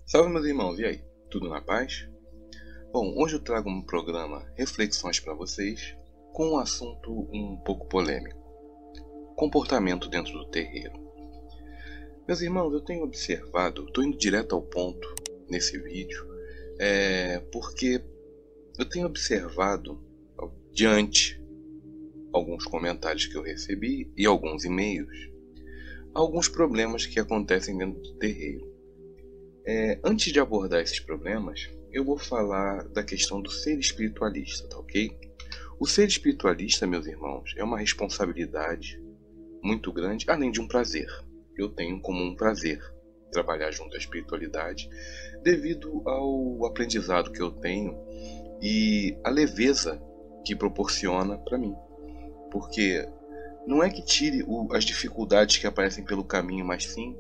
Salve, meus irmãos, e aí? Tudo na paz? Bom, hoje eu trago um programa Reflexões para vocês com um assunto um pouco polêmico: comportamento dentro do terreiro. Meus irmãos, eu tenho observado, estou indo direto ao ponto nesse vídeo, porque eu tenho observado, diante alguns comentários que eu recebi e alguns e-mails, alguns problemas que acontecem dentro do terreiro. Antes de abordar esses problemas, eu vou falar da questão do ser espiritualista, tá ok? O ser espiritualista, meus irmãos, é uma responsabilidade muito grande, além de um prazer. Eu tenho como um prazer trabalhar junto à espiritualidade, devido ao aprendizado que eu tenho e a leveza que proporciona para mim. Porque não é que tire as dificuldades que aparecem pelo caminho, mas sim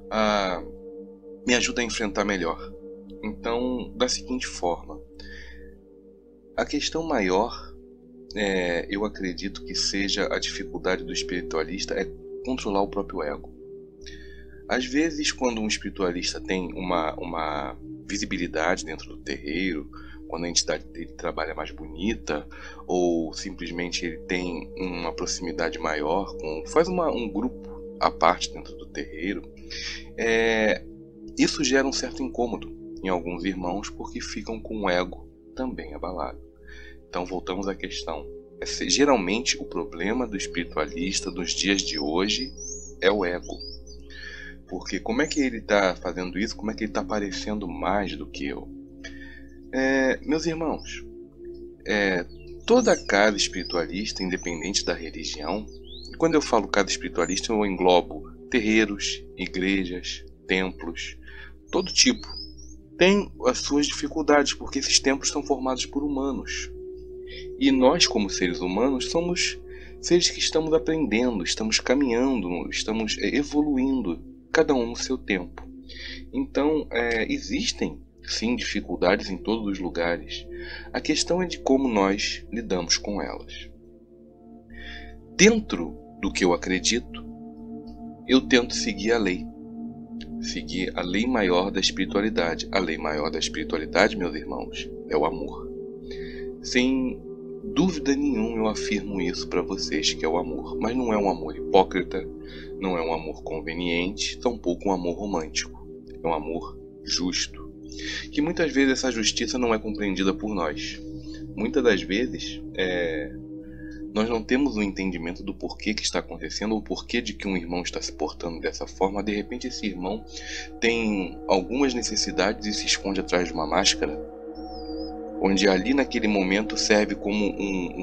me ajuda a enfrentar melhor. Então, da seguinte forma, a questão maior, eu acredito que seja a dificuldade do espiritualista é controlar o próprio ego. Às vezes, quando um espiritualista tem uma visibilidade dentro do terreiro, quando a entidade dele trabalha mais bonita, ou simplesmente ele tem uma proximidade maior, faz um grupo à parte dentro do terreiro, isso gera um certo incômodo em alguns irmãos, porque ficam com o ego também abalado. Então voltamos à questão. Geralmente o problema do espiritualista dos dias de hoje é o ego. Porque como é que ele está fazendo isso? Como é que ele está aparecendo mais do que eu? Meus irmãos, toda casa espiritualista, independente da religião, e quando eu falo casa espiritualista, eu englobo terreiros, igrejas, templos, todo tipo, tem as suas dificuldades, porque esses templos são formados por humanos. E nós, como seres humanos, somos seres que estamos aprendendo, estamos caminhando, estamos evoluindo, cada um no seu tempo. Então, existem, sim, dificuldades em todos os lugares. A questão é de como nós lidamos com elas. Dentro do que eu acredito, eu tento seguir a lei. Seguir a lei maior da espiritualidade. A lei maior da espiritualidade, meus irmãos, é o amor. Sem dúvida nenhuma eu afirmo isso para vocês, que é o amor. Mas não é um amor hipócrita, não é um amor conveniente, tampouco um amor romântico. É um amor justo. Que muitas vezes essa justiça não é compreendida por nós. Muitas das vezes nós não temos um entendimento do porquê que está acontecendo, ou porquê de que um irmão está se portando dessa forma. De repente esse irmão tem algumas necessidades e se esconde atrás de uma máscara, onde ali naquele momento serve como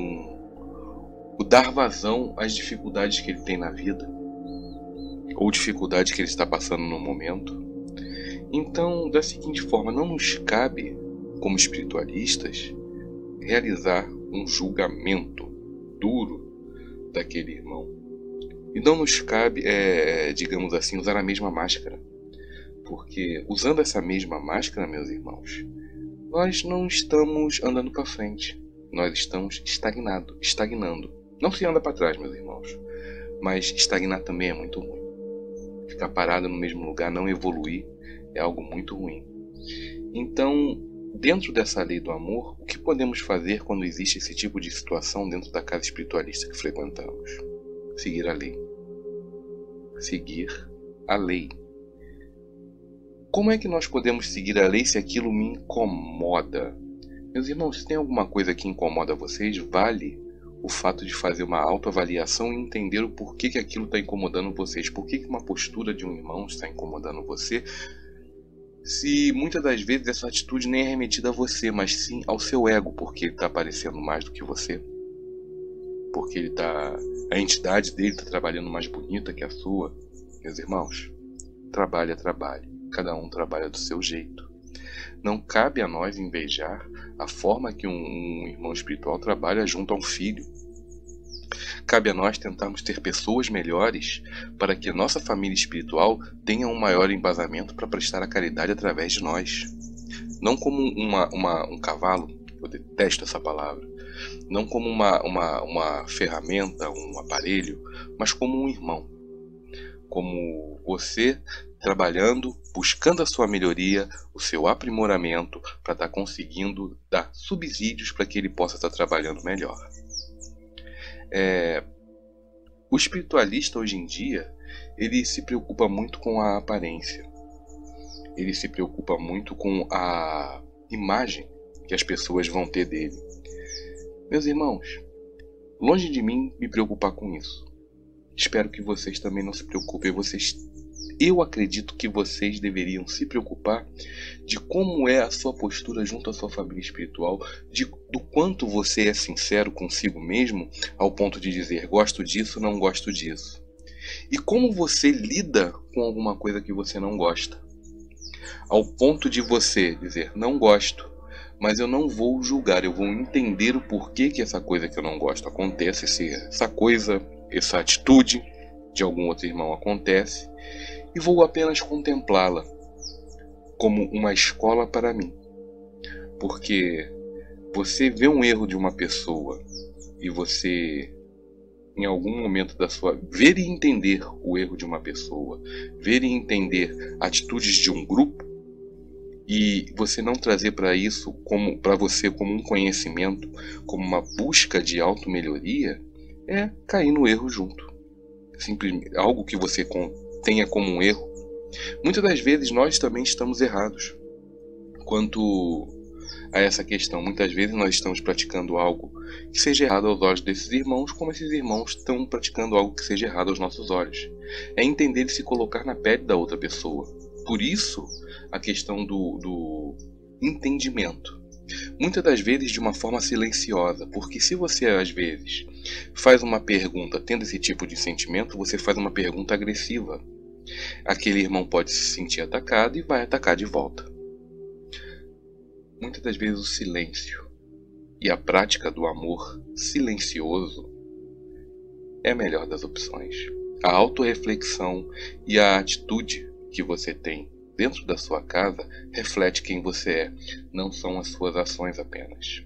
o dar vazão às dificuldades que ele tem na vida, ou dificuldades que ele está passando no momento. Então, da seguinte forma, não nos cabe, como espiritualistas, realizar um julgamento duro daquele irmão. E não nos cabe, digamos assim, usar a mesma máscara. Porque usando essa mesma máscara, meus irmãos, nós não estamos andando para frente. Nós estamos estagnando. Não se anda para trás, meus irmãos. Mas estagnar também é muito ruim. Ficar parado no mesmo lugar, não evoluir, é algo muito ruim. Então, dentro dessa lei do amor, o que podemos fazer quando existe esse tipo de situação dentro da casa espiritualista que frequentamos? Seguir a lei. Seguir a lei. Como é que nós podemos seguir a lei se aquilo me incomoda? Meus irmãos, se tem alguma coisa que incomoda vocês, vale o fato de fazer uma autoavaliação e entender o porquê que aquilo está incomodando vocês. Por que uma postura de um irmão está incomodando você? Se muitas das vezes essa atitude nem é remetida a você, mas sim ao seu ego, porque ele está aparecendo mais do que você, porque a entidade dele está trabalhando mais bonita que a sua. Meus irmãos, trabalho é trabalho, cada um trabalha do seu jeito. Não cabe a nós invejar a forma que um irmão espiritual trabalha junto a um filho. Cabe a nós tentarmos ter pessoas melhores para que a nossa família espiritual tenha um maior embasamento para prestar a caridade através de nós. Não como um cavalo, eu detesto essa palavra, não como uma ferramenta, um aparelho, mas como um irmão. como você trabalhando, buscando a sua melhoria, o seu aprimoramento, para estar conseguindo dar subsídios para que ele possa estar trabalhando melhor. O espiritualista hoje em dia, ele se preocupa muito com a aparência. Ele se preocupa muito com a imagem que as pessoas vão ter dele. Meus irmãos, longe de mim me preocupar com isso. Espero que vocês também não se preocupem. Eu acredito que vocês deveriam se preocupar de como é a sua postura junto à sua família espiritual, do quanto você é sincero consigo mesmo, ao ponto de dizer gosto disso, não gosto disso. E como você lida com alguma coisa que você não gosta, ao ponto de você dizer não gosto, mas eu não vou julgar, eu vou entender o porquê que essa coisa que eu não gosto acontece, essa atitude de algum outro irmão acontece, e vou apenas contemplá-la como uma escola para mim. Porque você vê um erro de uma pessoa e você, em algum momento da sua... ver e entender o erro de uma pessoa, ver e entender atitudes de um grupo, e você não trazer para você como um conhecimento, como uma busca de auto-melhoria, é cair no erro junto. Simplesmente algo que você tenha como um erro. Muitas das vezes nós também estamos errados quanto a essa questão. Muitas vezes nós estamos praticando algo que seja errado aos olhos desses irmãos, como esses irmãos estão praticando algo que seja errado aos nossos olhos. É entender e se colocar na pele da outra pessoa. Por isso, a questão do entendimento. Muitas das vezes de uma forma silenciosa, porque se você às vezes faz uma pergunta tendo esse tipo de sentimento, você faz uma pergunta agressiva. Aquele irmão pode se sentir atacado e vai atacar de volta. Muitas das vezes o silêncio e a prática do amor silencioso é a melhor das opções. A autorreflexão e a atitude que você tem dentro da sua casa reflete quem você é, não são as suas ações apenas.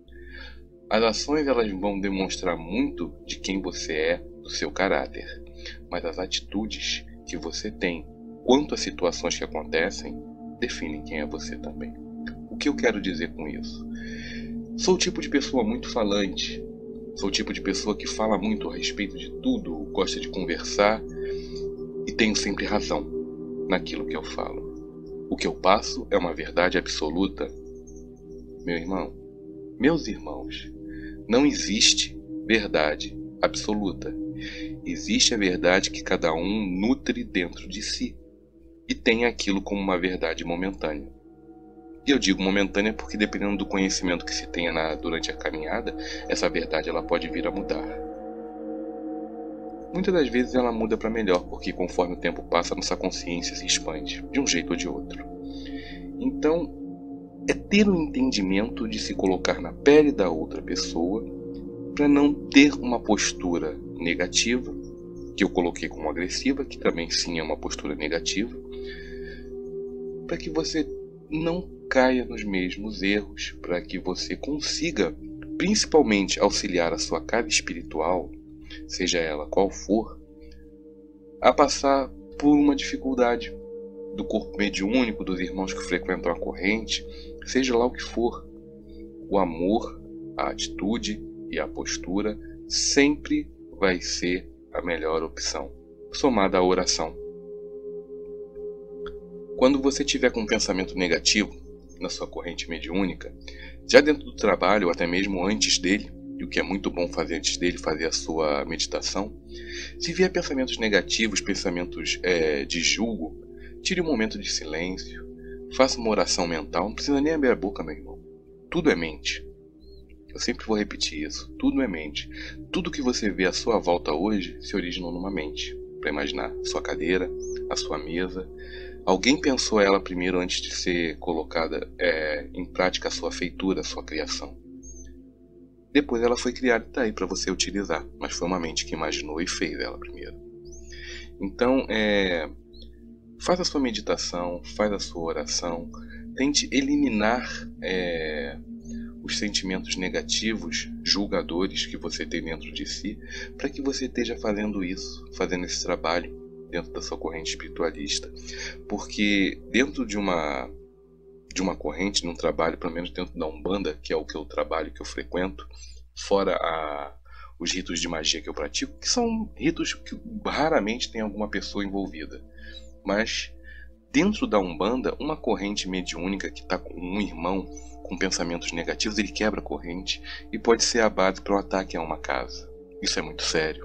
As ações elas vão demonstrar muito de quem você é, do seu caráter, mas as atitudes que você tem quanto às situações que acontecem definem quem é você também. O que eu quero dizer com isso? Sou o tipo de pessoa muito falante, sou o tipo de pessoa que fala muito a respeito de tudo, gosta de conversar e tenho sempre razão naquilo que eu falo. O que eu passo é uma verdade absoluta. Meu irmão, meus irmãos, não existe verdade absoluta. Existe a verdade que cada um nutre dentro de si e tem aquilo como uma verdade momentânea. E eu digo momentânea porque dependendo do conhecimento que se tenha durante a caminhada, essa verdade ela pode vir a mudar. Muitas das vezes ela muda para melhor, porque conforme o tempo passa, nossa consciência se expande, de um jeito ou de outro. Então, é ter um entendimento de se colocar na pele da outra pessoa, para não ter uma postura negativa, que eu coloquei como agressiva, que também sim é uma postura negativa, para que você não caia nos mesmos erros, para que você consiga, principalmente, auxiliar a sua casa espiritual, seja ela qual for, a passar por uma dificuldade do corpo mediúnico, dos irmãos que frequentam a corrente, seja lá o que for. O amor, a atitude e a postura sempre vai ser a melhor opção, somada à oração. Quando você tiver com um pensamento negativo na sua corrente mediúnica, já dentro do trabalho ou até mesmo antes dele, e o que é muito bom fazer antes dele, fazer a sua meditação, se vier pensamentos negativos, pensamentos de julgo, tire um momento de silêncio, faça uma oração mental, não precisa nem abrir a boca, meu irmão. Tudo é mente. Eu sempre vou repetir isso, tudo é mente. Tudo que você vê à sua volta hoje se originou numa mente. Para imaginar a sua cadeira, a sua mesa. Alguém pensou ela primeiro antes de ser colocada em prática a sua feitura, a sua criação. Depois ela foi criada e está aí para você utilizar, mas foi uma mente que imaginou e fez ela primeiro. Então, faz a sua meditação, faz a sua oração, tente eliminar os sentimentos negativos, julgadores que você tem dentro de si, para que você esteja fazendo isso, fazendo esse trabalho dentro da sua corrente espiritualista, porque dentro de uma corrente, num trabalho, pelo menos dentro da Umbanda, que é o que eu trabalho, que eu frequento, fora os ritos de magia que eu pratico, que são ritos que raramente tem alguma pessoa envolvida, mas dentro da Umbanda, uma corrente mediúnica que está com um irmão com pensamentos negativos, ele quebra a corrente e pode ser a base para um ataque a uma casa. Isso é muito sério.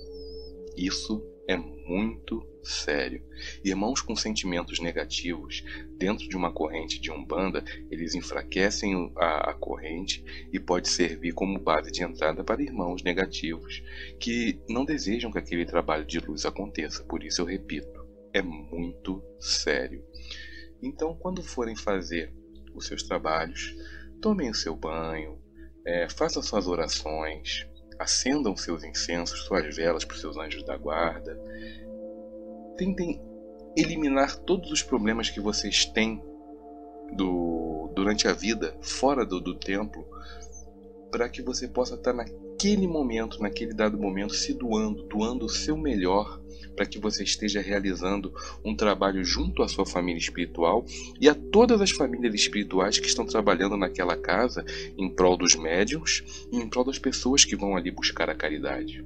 Isso é muito sério. Irmãos com sentimentos negativos dentro de uma corrente de Umbanda, eles enfraquecem a corrente e pode servir como base de entrada para irmãos negativos que não desejam que aquele trabalho de luz aconteça. Por isso eu repito, é muito sério. Então, quando forem fazer os seus trabalhos, tomem o seu banho, façam suas orações, acendam seus incensos, suas velas para os seus anjos da guarda. Tentem eliminar todos os problemas que vocês têm durante a vida, fora do templo, para que você possa estar naquele momento, naquele dado momento, se doando o seu melhor, para que você esteja realizando um trabalho junto à sua família espiritual e a todas as famílias espirituais que estão trabalhando naquela casa em prol dos médiuns e em prol das pessoas que vão ali buscar a caridade.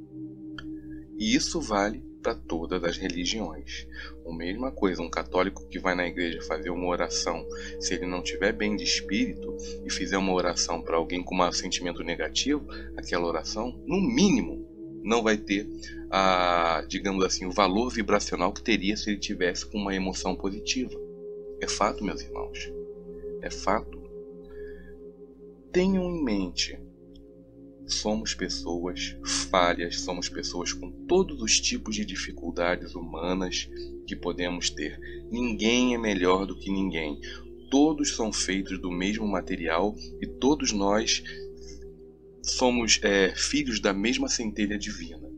E isso vale para todas as religiões. A mesma coisa, um católico que vai na igreja fazer uma oração, se ele não estiver bem de espírito e fizer uma oração para alguém com um sentimento negativo, aquela oração, no mínimo, não vai ter digamos assim, o valor vibracional que teria se ele tivesse com uma emoção positiva. É fato, meus irmãos. É fato. Tenham em mente, somos pessoas falhas, somos pessoas com todos os tipos de dificuldades humanas que podemos ter. Ninguém é melhor do que ninguém. Todos são feitos do mesmo material e todos nós somos filhos da mesma centelha divina.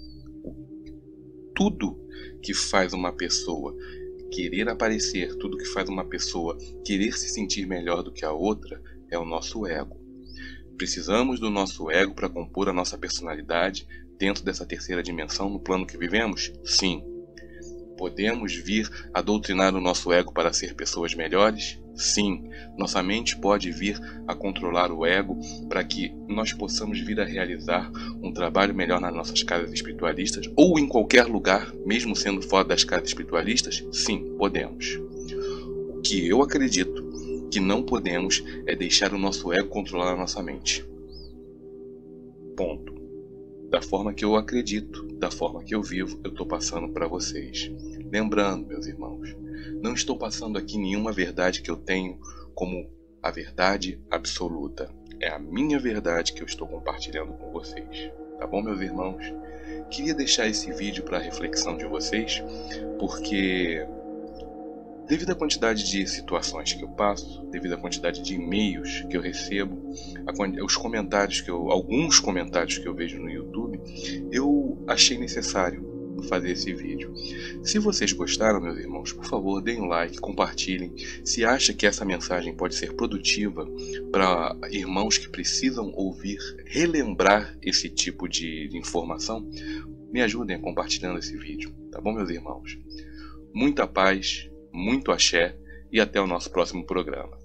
Tudo que faz uma pessoa querer aparecer, tudo que faz uma pessoa querer se sentir melhor do que a outra é o nosso ego. Precisamos do nosso ego para compor a nossa personalidade dentro dessa terceira dimensão no plano que vivemos? Sim. Podemos vir a doutrinar o nosso ego para ser pessoas melhores? Sim. Nossa mente pode vir a controlar o ego para que nós possamos vir a realizar um trabalho melhor nas nossas casas espiritualistas ou em qualquer lugar, mesmo sendo fora das casas espiritualistas? Sim, podemos. O que eu acredito que não podemos é deixar o nosso ego controlar a nossa mente. Ponto. Da forma que eu acredito, da forma que eu vivo, eu estou passando para vocês. Lembrando, meus irmãos, não estou passando aqui nenhuma verdade que eu tenho como a verdade absoluta. É a minha verdade que eu estou compartilhando com vocês. Tá bom, meus irmãos? Queria deixar esse vídeo para a reflexão de vocês, porque devido à quantidade de situações que eu passo, devido à quantidade de e-mails que eu recebo, alguns comentários que eu vejo no YouTube, eu achei necessário fazer esse vídeo. Se vocês gostaram, meus irmãos, por favor, deem um like, compartilhem. Se acha que essa mensagem pode ser produtiva para irmãos que precisam ouvir, relembrar esse tipo de informação, me ajudem compartilhando esse vídeo, tá bom, meus irmãos? Muita paz, muito axé e até o nosso próximo programa.